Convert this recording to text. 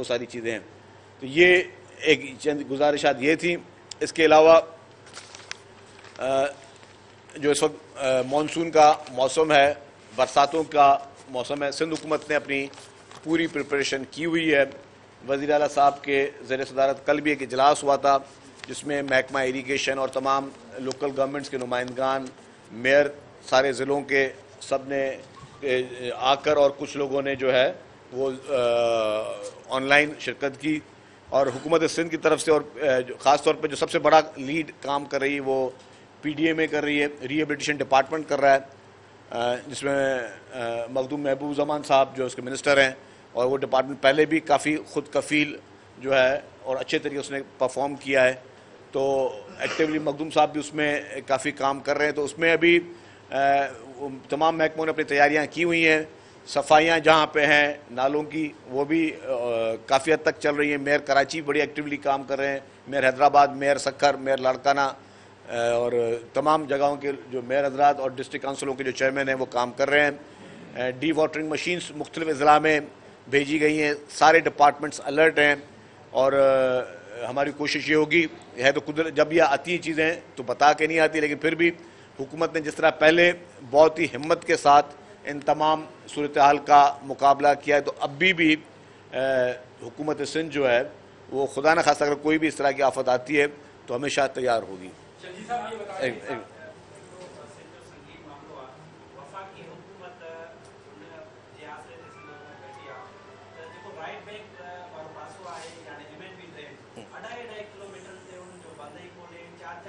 وہ ساری چیزیں ہیں. تو یہ ایک چند گزارشات یہ تھیں. اس کے علاوہ جو اس وقت مانسون کا موسم ہے، برساتوں کا موسم ہے، سندھ حکومت نے اپنی پوری پریپریشن کی ہوئی ہے. وزیر اعلیٰ صاحب کے زیر صدارت کل بھی ایک اجلاس ہوا تھا جس میں محکمہ اریگیشن اور تمام لوکل گورنمنٹس کے نمائندگان، میئر سارے ضلعوں کے سب نے آ کر، اور کچھ لوگوں نے جو ہے وہ آن لائن شرکت کی. اور حکومت سندھ کی طرف سے، اور خاص طور پہ جو سب سے بڑا لیڈ کام کر رہی ہے وہ پی ڈی ایم اے کر رہی ہے، ری ہیبلیٹیشن ڈپارٹمنٹ کر رہا ہے، جس میں مخدوم محبوب زمان صاحب جو اس کے منسٹر ہیں، اور وہ ڈپارٹمنٹ پہلے بھی کافی خود کفیل جو ہے اور اچھے طریقے سے اس نے پرفارم کیا ہے. تو ایکٹیولی مخدوم صاحب بھی اس میں کافی کام کر رہے ہیں. تو اس میں ابھی تمام محکموں نے اپنی تیاریاں کی ہوئی ہیں. صفائیاں جہاں پہ ہیں نالوں کی وہ بھی کافی حد تک چل رہی ہیں. میئر کراچی بڑی ایکٹیولی کام کر رہے ہیں، mayor Hyderabad, mayor Sukkur, mayor Larkana اور تمام جگہوں کے جو میئر حضرات اور ڈسٹرکٹ کونسلوں کے جو چیئرمین ہیں وہ کام کر رہے ہیں. ڈی واٹرنگ مشینز مختلف اضلاع میں بھیجی گئی ہیں. سارے ڈپارٹمنٹس الرٹ ہیں، اور ہماری کوشش یہ ہوگی ہے تو قدرت جب یہ آتی ہیں چیزیں تو بتا کے نہیں آتی، لیکن پھر بھی حکومت نے جس طرح پہلے بہت ہی ہمت کے ساتھ ان تمام صورتحال کا مقابلہ کیا ہے، تو اب بھی حکومت سندھ جو ہے وہ خدا نخواستہ اگر کوئی بھی اس طرح کی آفت آتی ہے تو ہمیشہ تیار ہوگی.